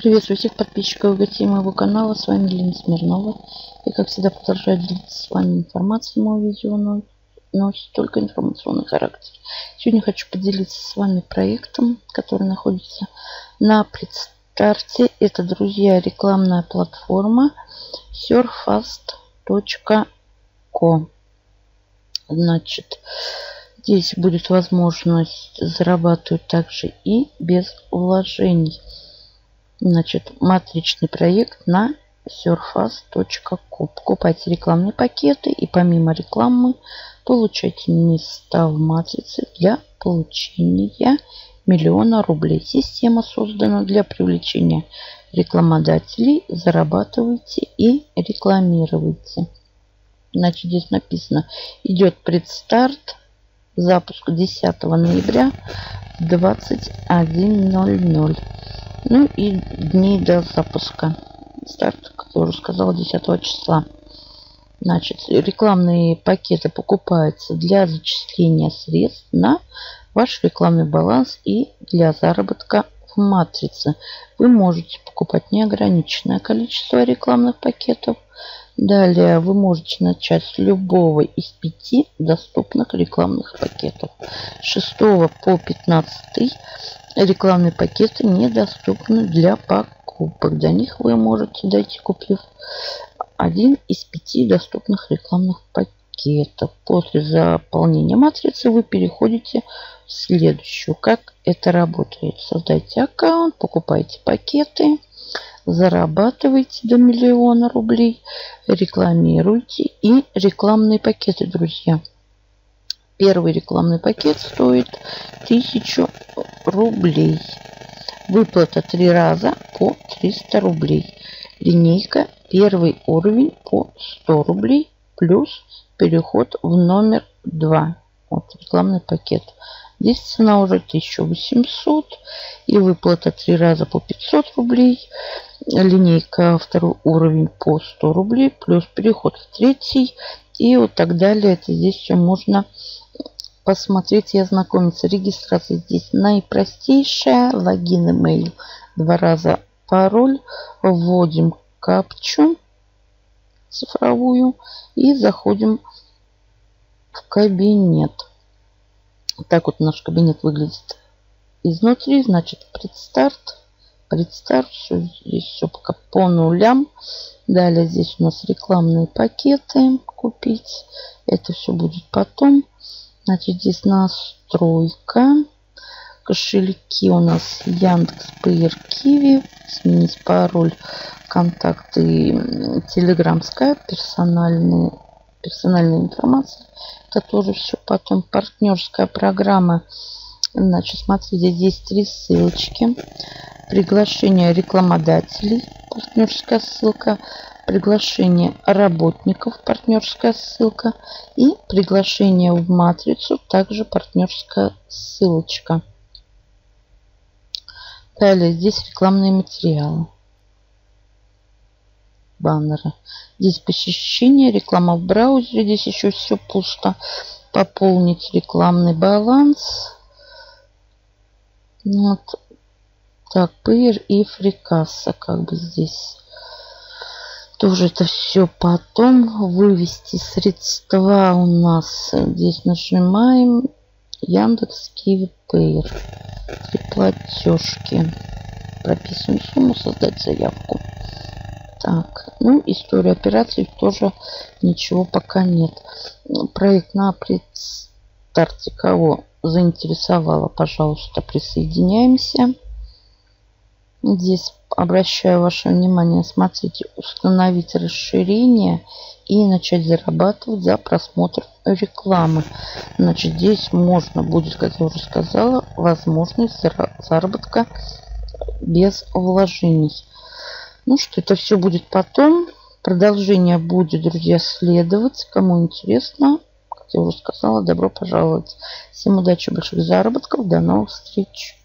Приветствую всех подписчиков и гостей моего канала. С вами Лена Смирнова. И как всегда продолжаю делиться с вами информацией. Мое видео носит только информационный характер. Сегодня хочу поделиться с вами проектом, который находится на предстарте. Это, друзья, рекламная платформа surfast.co. Значит, здесь будет возможность зарабатывать также и без вложений. Значит, матричный проект на surfast.co. Покупайте рекламные пакеты и помимо рекламы получайте места в матрице для получения 1 000 000 рублей. Система создана для привлечения рекламодателей. Зарабатывайте и рекламируйте. Значит, здесь написано, идет предстарт, запуск 10 ноября в 21:00. Ну и дней до запуска. Старт, как я уже сказала, 10 числа. Значит, рекламные пакеты покупаются для зачисления средств на ваш рекламный баланс и для заработка в матрице. Вы можете покупать неограниченное количество рекламных пакетов. Далее вы можете начать с любого из 5 доступных рекламных пакетов. С 6 по 15 рекламные пакеты недоступны для покупок. До них вы можете дойти, купив один из 5 доступных рекламных пакетов. После заполнения матрицы вы переходите в следующую. Как это работает? Создайте аккаунт, покупайте пакеты, зарабатывайте до 1 000 000 рублей, рекламируйте и рекламные пакеты, друзья. Первый рекламный пакет стоит 1000 рублей. Выплата 3 раза по 300 рублей. Линейка первый уровень по 100 рублей плюс переход в номер 2. Вот рекламный пакет. Здесь цена уже 1800 и выплата 3 раза по 500 рублей. Линейка второй уровень по 100 рублей плюс переход в третий и вот так далее. Это здесь все можно посмотреть и ознакомиться. Регистрация здесь наипростейшая. Логин, имейл, 2 раза пароль. Вводим капчу цифровую и заходим в кабинет. Так вот наш кабинет выглядит изнутри. Значит, предстарт. Все, здесь все пока по нулям. Далее здесь у нас рекламные пакеты купить. Это все будет потом. Значит, здесь настройка. Кошельки у нас Яндекс.Пэй, Киви. Сменить пароль, контакты, Telegram, Skype, персональная информация. Это тоже все потом. Партнерская программа. Значит, смотрите, здесь 3 ссылочки. Приглашение рекламодателей. Партнерская ссылка. Приглашение работников, партнерская ссылка, и приглашение в матрицу, также партнерская ссылочка. Далее здесь рекламные материалы, баннеры. Здесь посещение, реклама в браузере, здесь еще все пусто. Пополнить рекламный баланс. Вот так, Пэй и фрикасса, как бы здесь. Тоже это все потом. Вывести средства у нас. Здесь нажимаем Яндекс, Киви, Пэй. 3 платежки. Прописываем сумму, создать заявку. Так, ну история операций тоже ничего пока нет. Проект на предстарте. Кого заинтересовало, пожалуйста, присоединяемся. Здесь обращаю ваше внимание, смотрите, установить расширение и начать зарабатывать за просмотр рекламы. Значит, здесь можно будет, как я уже сказала, возможность заработка без вложений. Ну что, это все будет потом. Продолжение будет, друзья, следовать. Кому интересно, как я уже сказала, добро пожаловать. Всем удачи, больших заработков. До новых встреч.